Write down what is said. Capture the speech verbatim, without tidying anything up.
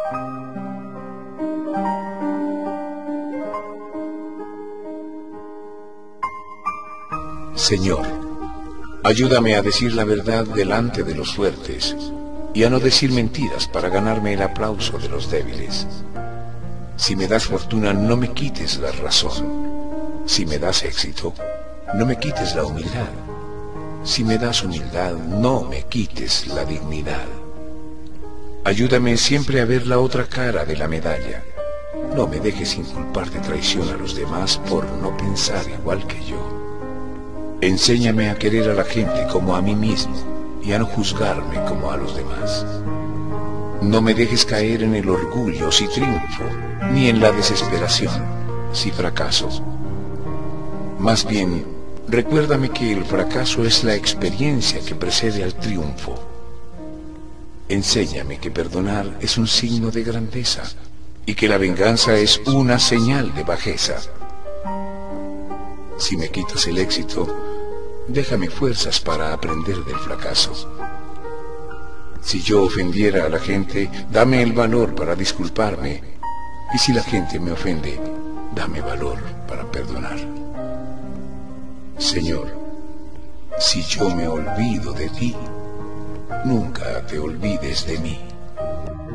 Señor, ayúdame a decir la verdad delante de los fuertes y a no decir mentiras para ganarme el aplauso de los débiles. Si me das fortuna, no me quites la razón. Si me das éxito, no me quites la humildad. Si me das humildad, no me quites la dignidad. Ayúdame siempre a ver la otra cara de la medalla. No me dejes inculpar de traición a los demás por no pensar igual que yo. Enséñame a querer a la gente como a mí mismo y a no juzgarme como a los demás. No me dejes caer en el orgullo si triunfo, ni en la desesperación si fracaso. Más bien, recuérdame que el fracaso es la experiencia que precede al triunfo. Enséñame que perdonar es un signo de grandeza y que la venganza es una señal de bajeza. Si me quitas el éxito, déjame fuerzas para aprender del fracaso. Si yo ofendiera a la gente, dame el valor para disculparme. Y si la gente me ofende, dame valor para perdonar. Señor, si yo me olvido de ti, nunca te olvides de mí.